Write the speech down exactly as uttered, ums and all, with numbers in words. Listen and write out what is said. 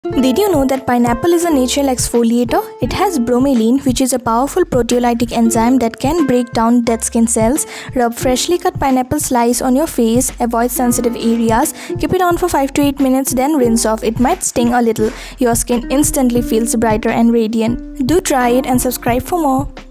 Did you know that pineapple is a natural exfoliator? It has bromelain, which is a powerful proteolytic enzyme that can break down dead skin cells. Rub freshly cut pineapple slice on your face, avoid sensitive areas, keep it on for five to eight minutes, then rinse off. It might sting a little. Your skin instantly feels brighter and radiant. Do try it and subscribe for more.